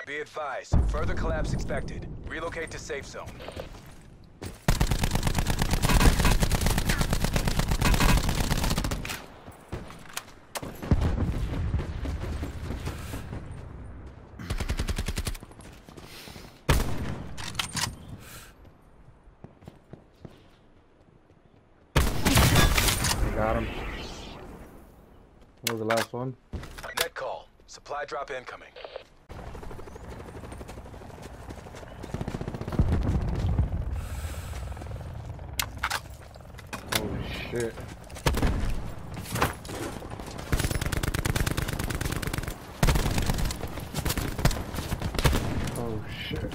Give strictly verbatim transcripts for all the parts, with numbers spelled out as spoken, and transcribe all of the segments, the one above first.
Be advised, further collapse expected. Relocate to safe zone. Got him. That was the last one. Net call. Supply drop incoming. Holy shit. Oh shit.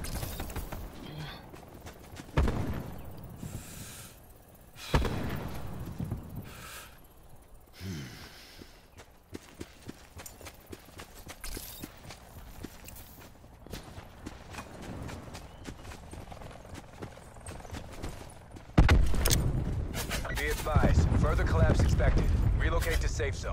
Be advised, further collapse expected. Relocate to safe zone.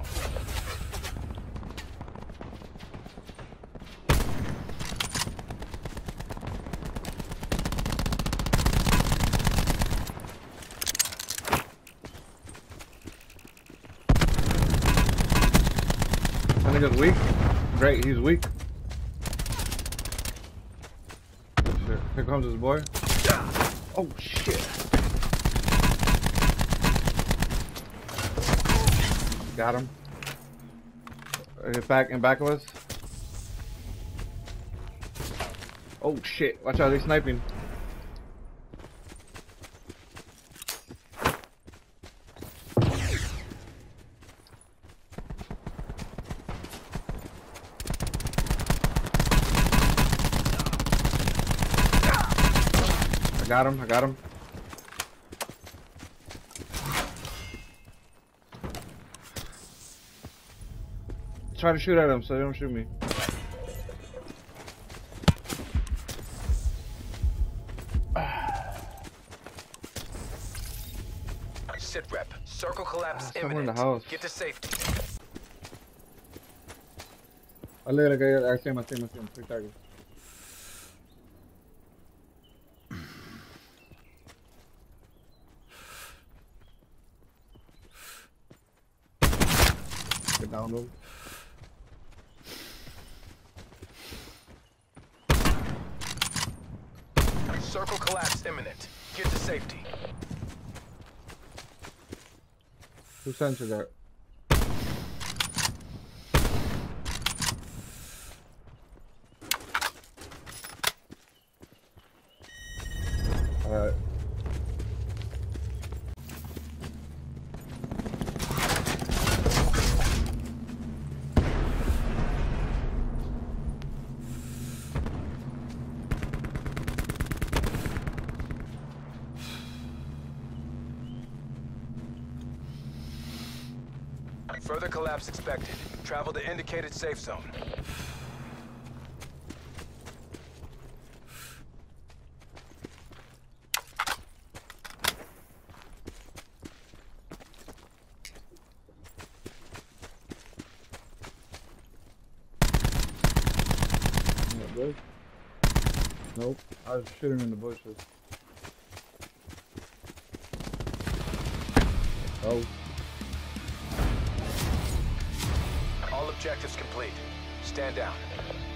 That nigga's weak. Great, he's weak. Shit. Here comes his boy. Oh shit. Got him. He's back in back of us. Oh shit! Watch out, they're sniping. I got him. I got him. Try to shoot at him so they don't shoot me. Sit rep. Circle collapse Ah, imminent. in the house. Get to safety. Oh, look, look, look, I see him, I see him, I see him. Three targets. Get down, though. Circle collapse imminent. Get to safety. Who sent you that? Alright. Further collapse expected. Travel to indicated safe zone. Good. Nope. I was shooting in the bushes. Oh. All objectives complete. Stand down.